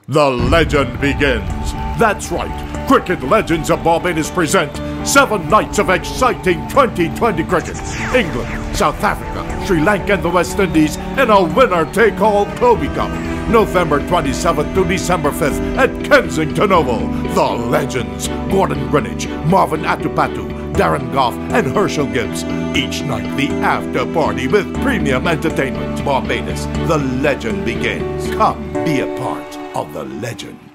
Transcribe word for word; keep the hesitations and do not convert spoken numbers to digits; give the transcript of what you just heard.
The legend begins. That's right. Cricket Legends of Barbados present seven nights of exciting twenty twenty cricket. England, South Africa, Sri Lanka and the West Indies in a winner-take-all CLOBI Cup. November twenty-seventh to December fifth at Kensington Oval. The legends, Gordon Greenwich, Marvin Atupatu, Darren Goff and Herschel Gibbs. Each night the after party with premium entertainment. Barbados, the legend begins. Come be a part of the legend.